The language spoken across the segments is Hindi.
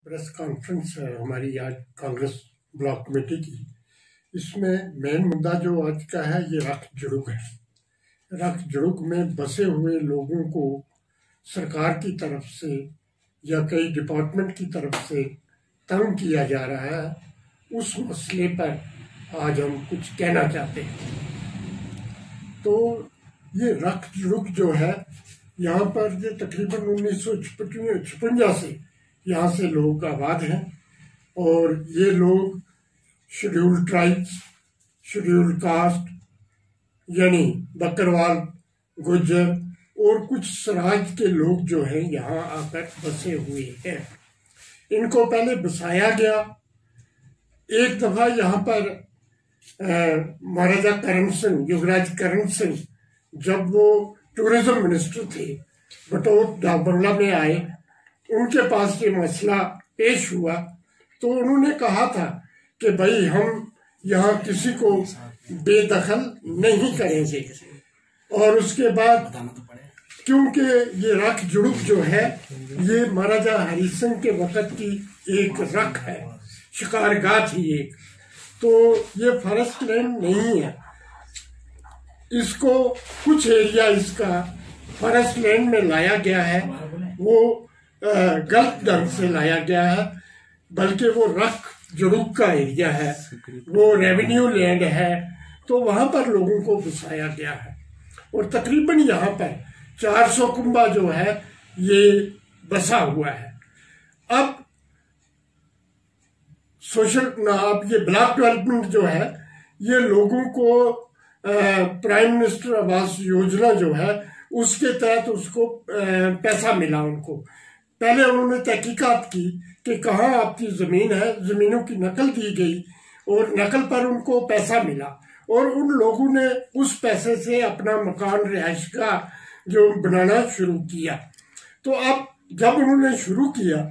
प्रेस कॉन्फ्रेंस है हमारी आज कांग्रेस ब्लॉक कमेटी की। इसमें मेन मुद्दा जो आज का है ये रख जुड़ुक है। रख जुड़ुक में बसे हुए लोगों को सरकार की तरफ से या कई डिपार्टमेंट की तरफ से तंग किया जा रहा है। उस मसले पर आज हम कुछ कहना चाहते हैं। तो ये रख जुड़ुक जो है यहाँ पर ये तकरीबन 1956 से यहाँ से लोग आबाद हैं और ये लोग शेड्यूल्ड ट्राइब्स, शेड्यूल्ड कास्ट यानी बकरवाल, गुज्जर और कुछ सराज के लोग जो हैं यहाँ आकर बसे हुए हैं। इनको पहले बसाया गया। एक दफा यहाँ पर महाराजा करण सिंह, युवराज करण सिंह, जब वो टूरिज्म मिनिस्टर थे, बटोत डाक बंगला में आए, उनके पास ये मसला पेश हुआ तो उन्होंने कहा था कि भाई हम यहाँ किसी को बेदखल नहीं करेंगे। और उसके बाद क्योंकि ये रख जुड़ुक जो है ये महाराजा हरि सिंह के वक़्त की एक रख है, शिकारगाह थी एक, तो ये फॉरेस्ट लैंड नहीं है। इसको कुछ एरिया इसका फॉरेस्ट लैंड में लाया गया है, वो गलत ढंग से लाया गया है, बल्कि वो रख जुड़ुक का एरिया है, वो रेवेन्यू लैंड है, तो वहां पर लोगों को बसाया गया है। और तकरीबन यहाँ पर 400 कुंबा जो है ये बसा हुआ है। अब अब ये ब्लॉक डेवलपमेंट जो है ये लोगों को प्राइम मिनिस्टर आवास योजना जो है उसके तहत उसको पैसा मिला। उनको पहले उन्होंने तहकीकात की कि कहाँ आपकी जमीन है, जमीनों की नकल दी गई और नकल पर उनको पैसा मिला और उन लोगों ने उस पैसे से अपना मकान रिहाइशगाह जो बनाना शुरू किया। तो अब जब उन्होंने शुरू किया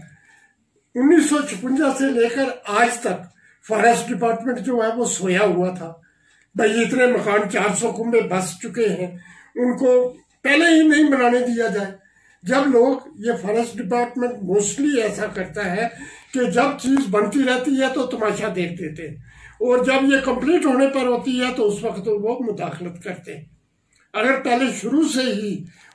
1956 से लेकर आज तक फॉरेस्ट डिपार्टमेंट जो है वो सोया हुआ था। भाई इतने मकान 400 कुंबे बस चुके हैं, उनको पहले ही नहीं बनाने दिया जाए। जब लोग ये फॉरेस्ट डिपार्टमेंट मोस्टली ऐसा करता है कि जब चीज बनती रहती है तो तमाशा देख देते हैं और जब ये कंप्लीट होने पर होती है तो उस वक्त तो वो मुदाखलत करते हैं। अगर पहले शुरू से ही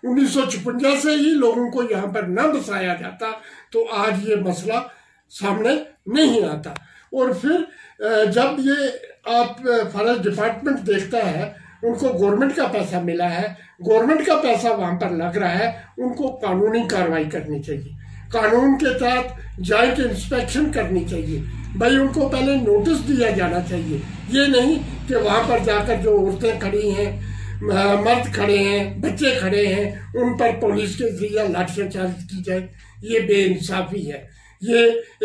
1956 से ही लोगों को यहाँ पर न बसाया जाता तो आज ये मसला सामने नहीं आता। और फिर जब ये आप फॉरेस्ट डिपार्टमेंट देखता है, उनको गवर्नमेंट का पैसा मिला है, गवर्नमेंट का पैसा वहां पर लग रहा है, उनको कानूनी कार्रवाई करनी चाहिए, कानून के तहत जांच इंस्पेक्शन करनी चाहिए। भाई उनको पहले नोटिस दिया जाना चाहिए, ये नहीं कि वहां पर जाकर जो औरतें खड़ी हैं, मर्द खड़े हैं, बच्चे खड़े हैं, उन पर पुलिस के जरिए लाठीचार्ज की जाए। ये बेइंसाफी है। ये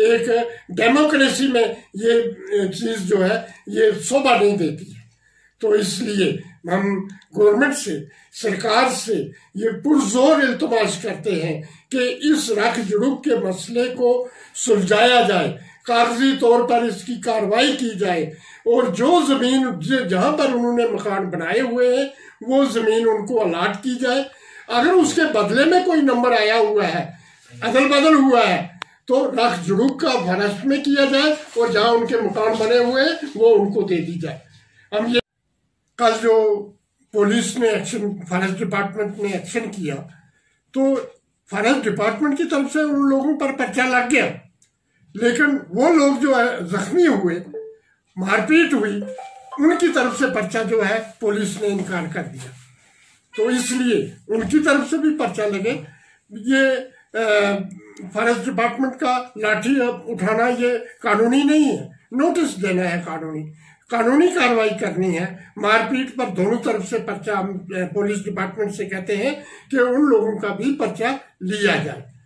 एक डेमोक्रेसी में ये चीज जो है ये शोभा नहीं देती है। तो इसलिए हम गवर्नमेंट से, सरकार से ये पुरजोर इल्तमास करते हैं कि इस रख जुड़ुक के मसले को सुलझाया जाए, कागजी तौर पर इसकी कार्रवाई की जाए और जो जमीन जहां पर उन्होंने मकान बनाए हुए हैं वो जमीन उनको अलाट की जाए। अगर उसके बदले में कोई नंबर आया हुआ है, अदल बदल हुआ है, तो रख जुड़ुक का फॉरेस्ट में किया जाए और जहां उनके मकान बने हुए हैं वो उनको दे दी जाए। हम ये कल जो पुलिस ने एक्शन, फॉरेस्ट डिपार्टमेंट ने एक्शन किया तो फॉरेस्ट डिपार्टमेंट की तरफ से उन लोगों पर पर्चा लग गया, लेकिन वो लोग जो है जख्मी हुए, मारपीट हुई, उनकी तरफ से पर्चा जो है पुलिस ने इनकार कर दिया। तो इसलिए उनकी तरफ से भी पर्चा लगे। ये फॉरेस्ट डिपार्टमेंट का लाठी उठाना ये कानूनी नहीं है, नोटिस देना है, कानूनी कार्रवाई करनी है। मारपीट पर दोनों तरफ से पर्चा हम पुलिस डिपार्टमेंट से कहते हैं कि उन लोगों का भी पर्चा लिया जाए।